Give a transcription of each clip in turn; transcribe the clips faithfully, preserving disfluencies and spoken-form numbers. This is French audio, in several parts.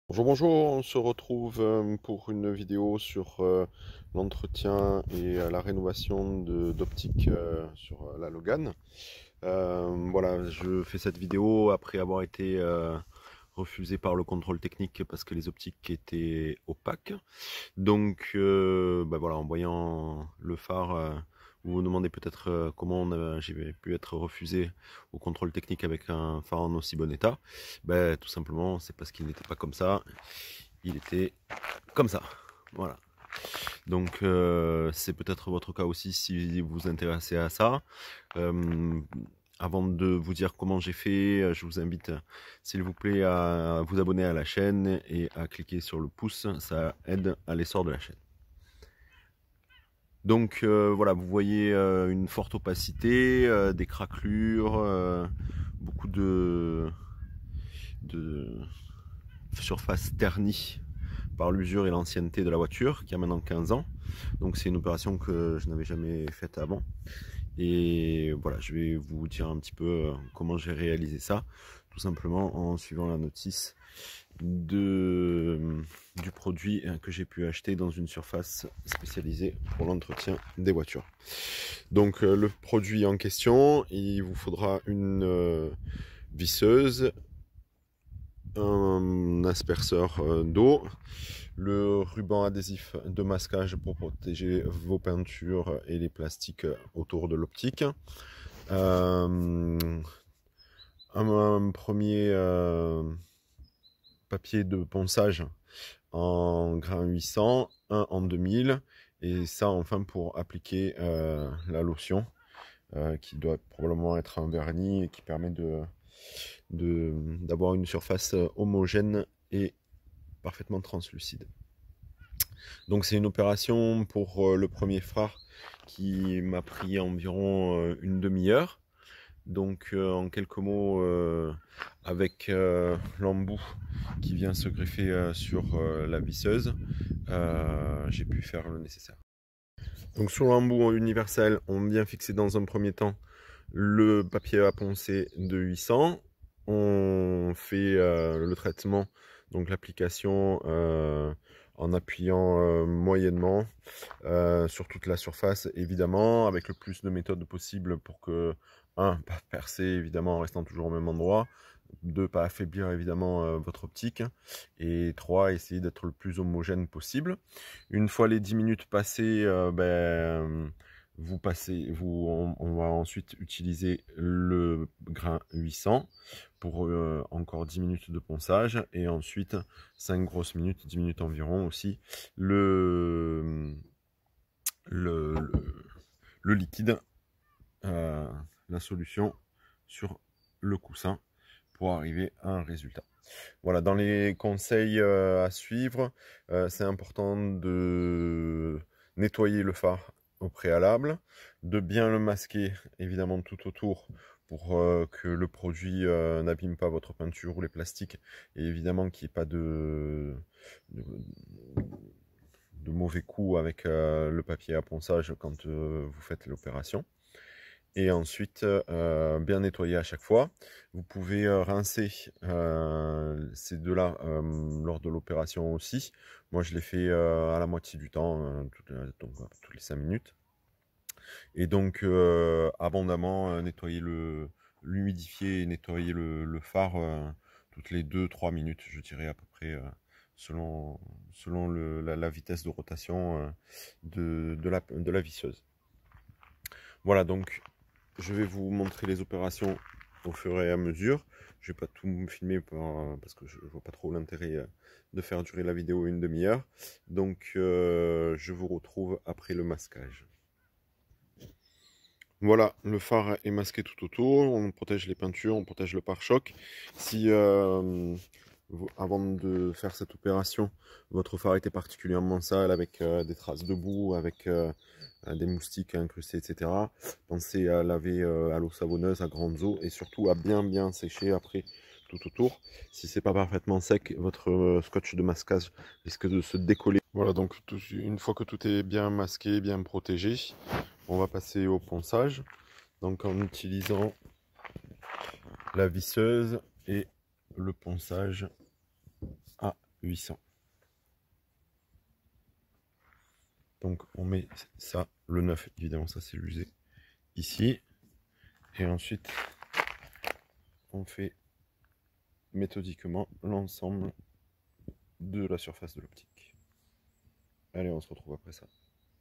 Bonjour, bonjour, on se retrouve euh, pour une vidéo sur euh, l'entretien et euh, la rénovation de- d'optique euh, sur euh, la Logan. Euh, voilà, je fais cette vidéo après avoir été euh, refusé par le contrôle technique parce que les optiques étaient opaques. Donc, euh, bah voilà, en voyant le phare, euh, vous vous demandez peut-être euh, comment on a- j'ai pu être refusé au contrôle technique avec un phare en aussi bon état. Ben, tout simplement, c'est parce qu'il n'était pas comme ça. Il était comme ça. Voilà. Donc, euh, c'est peut-être votre cas aussi si vous vous intéressez à ça. Euh, Avant de vous dire comment j'ai fait, je vous invite, s'il vous plaît, à vous abonner à la chaîne et à cliquer sur le pouce. Ça aide à l'essor de la chaîne. Donc euh, voilà, vous voyez euh, une forte opacité, euh, des craquelures, euh, beaucoup de, de surface ternie par l'usure et l'ancienneté de la voiture qui a maintenant quinze ans. Donc c'est une opération que je n'avais jamais faite avant. Et voilà, je vais vous dire un petit peu comment j'ai réalisé ça, tout simplement en suivant la notice de, du produit que j'ai pu acheter dans une surface spécialisée pour l'entretien des voitures. Donc euh, le produit en question, il vous faudra une euh, visseuse, un asperceur euh, d'eau, le ruban adhésif de masquage pour protéger vos peintures et les plastiques autour de l'optique, euh, un, un premier euh, papier de ponçage en grain huit cents, un en deux mille, et ça enfin pour appliquer euh, la lotion euh, qui doit probablement être un vernis et qui permet de d'avoir une surface homogène et parfaitement translucide. Donc c'est une opération pour euh, le premier phare qui m'a pris environ euh, une demi-heure. Donc euh, en quelques mots, euh, avec euh, l'embout qui vient se greffer euh, sur euh, la visseuse, euh, j'ai pu faire le nécessaire. Donc sur l'embout universel, on vient fixer dans un premier temps le papier à poncer de huit cents. On fait euh, le traitement, donc l'application euh, en appuyant euh, moyennement euh, sur toute la surface, évidemment, avec le plus de méthodes possible pour que, un, pas percer évidemment en restant toujours au même endroit, deux, pas affaiblir évidemment euh, votre optique, et trois, essayer d'être le plus homogène possible. Une fois les dix minutes passées, euh, ben, vous passez, vous, on, on va ensuite utiliser le grain huit cents pour euh, encore dix minutes de ponçage, et ensuite cinq grosses minutes, dix minutes environ aussi, le, le, le, le liquide, euh, la solution sur le coussin pour arriver à un résultat. Voilà, dans les conseils euh, à suivre, euh, c'est important de nettoyer le phare au préalable, de bien le masquer évidemment tout autour pour euh, que le produit euh, n'abîme pas votre peinture ou les plastiques, et évidemment qu'il n'y ait pas de, de, de mauvais coups avec euh, le papier à ponçage quand euh, vous faites l'opération. Et ensuite, euh, bien nettoyer à chaque fois. Vous pouvez euh, rincer euh, ces deux-là euh, lors de l'opération aussi. Moi, je l'ai fait euh, à la moitié du temps, euh, toutes, les, donc, toutes les cinq minutes. Et donc, euh, abondamment euh, nettoyer le, l'humidifier et nettoyer le, le phare euh, toutes les deux trois minutes, je dirais à peu près, euh, selon, selon le, la, la vitesse de rotation euh, de, de, la, de la visseuse. Voilà, donc je vais vous montrer les opérations au fur et à mesure. Je ne vais pas tout me filmer parce que je ne vois pas trop l'intérêt de faire durer la vidéo une demi-heure. Donc euh, je vous retrouve après le masquage. Voilà, le phare est masqué tout autour. On protège les peintures, on protège le pare-choc. Si euh, vous, avant de faire cette opération, votre phare était particulièrement sale avec euh, des traces de boue, avec euh, des moustiques incrustés, et cetera. Pensez à laver euh, à l'eau savonneuse, à grandes eaux, et surtout à bien bien sécher après tout autour. Si c'est pas parfaitement sec, votre euh, scotch de masquage risque de se décoller. Voilà, donc tout, une fois que tout est bien masqué, bien protégé, on va passer au ponçage. Donc en utilisant la visseuse et le ponçage à huit cents. Donc on met ça, le neuf évidemment, ça c'est l'usé, ici. Et ensuite on fait méthodiquement l'ensemble de la surface de l'optique. Allez, on se retrouve après ça.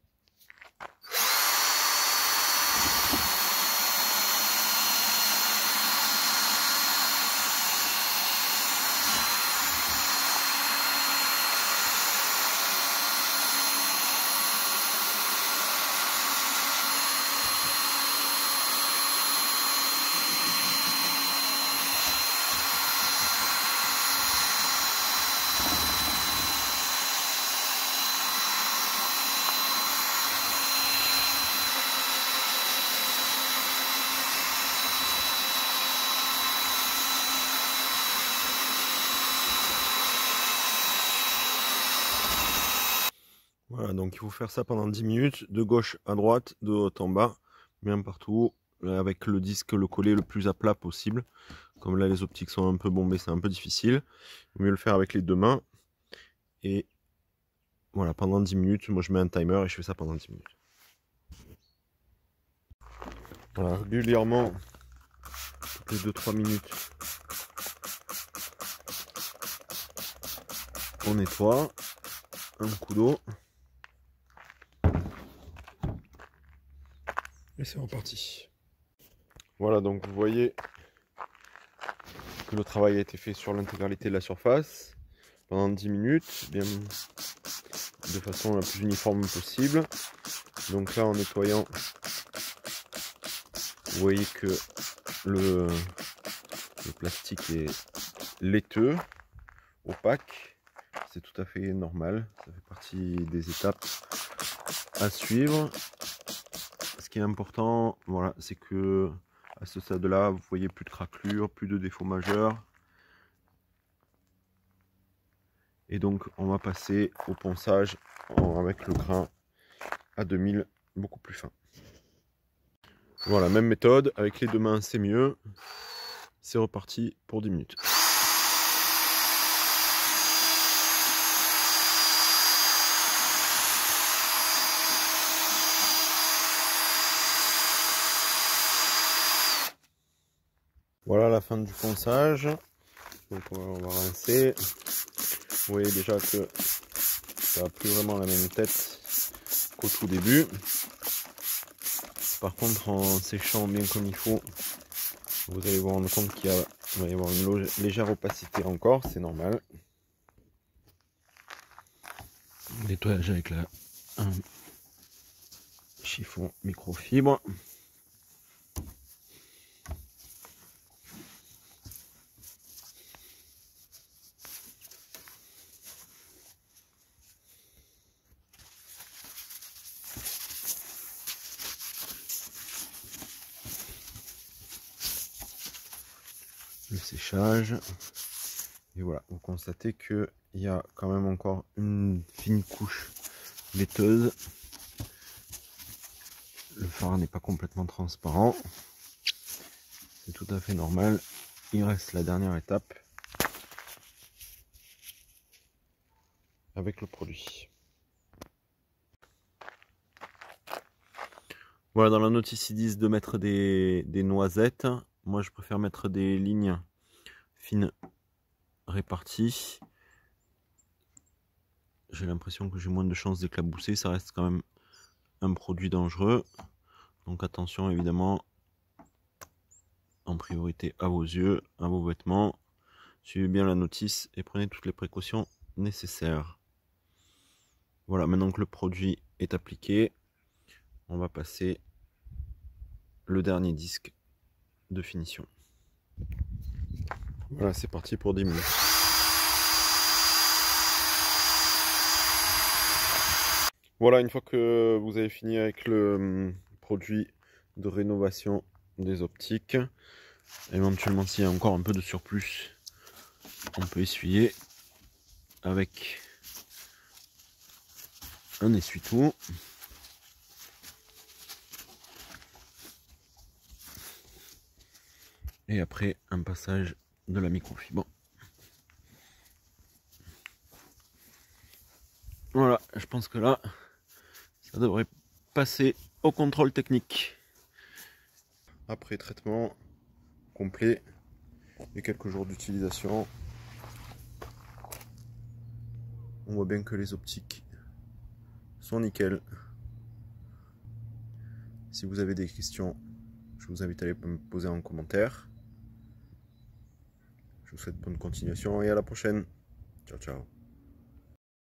Voilà, donc il faut faire ça pendant dix minutes, de gauche à droite, de haut en bas, bien partout, avec le disque le coller le plus à plat possible. Comme là les optiques sont un peu bombées, c'est un peu difficile. Il vaut mieux le faire avec les deux mains. Et voilà, pendant dix minutes, moi je mets un timer et je fais ça pendant dix minutes. Voilà, régulièrement, toutes les deux trois minutes, on nettoie, un coup d'eau. Et c'est reparti. Voilà, donc vous voyez que le travail a été fait sur l'intégralité de la surface pendant dix minutes, bien de façon la plus uniforme possible. Donc là, en nettoyant, vous voyez que le, le plastique est laiteux, opaque. C'est tout à fait normal, ça fait partie des étapes à suivre. Ce qui est important, voilà, c'est que à ce stade-là, vous voyez plus de craquelures, plus de défauts majeurs. Et donc, on va passer au ponçage avec le grain à deux mille, beaucoup plus fin. Voilà, même méthode, avec les deux mains, c'est mieux. C'est reparti pour dix minutes. Voilà la fin du ponçage. Donc on va rincer. Vous voyez déjà que ça n'a plus vraiment la même tête qu'au tout début. Par contre, en séchant bien comme il faut, vous allez vous rendre compte qu'il va y avoir une légère opacité encore, c'est normal. Nettoyage avec la, un chiffon microfibre. Le séchage. Et voilà, vous constatez qu'il y a quand même encore une fine couche laiteuse. Le phare n'est pas complètement transparent. C'est tout à fait normal. Il reste la dernière étape avec le produit. Voilà, dans la notice ils disent de mettre des, des noisettes. Moi je préfère mettre des lignes fines réparties. J'ai l'impression que j'ai moins de chances d'éclabousser. Ça reste quand même un produit dangereux. Donc attention évidemment, en priorité à vos yeux, à vos vêtements. Suivez bien la notice et prenez toutes les précautions nécessaires. Voilà, maintenant que le produit est appliqué, on va passer le dernier disque de finition. Voilà, c'est parti pour dix minutes. Voilà, une fois que vous avez fini avec le produit de rénovation des optiques, éventuellement s'il y a encore un peu de surplus, on peut essuyer avec un essuie-tout. Et après un passage de la microfibre. Voilà, je pense que là, ça devrait passer au contrôle technique. Après traitement complet et quelques jours d'utilisation, on voit bien que les optiques sont nickel. Si vous avez des questions, je vous invite à les poser en commentaire. Je vous souhaite bonne continuation et à la prochaine. Ciao, ciao.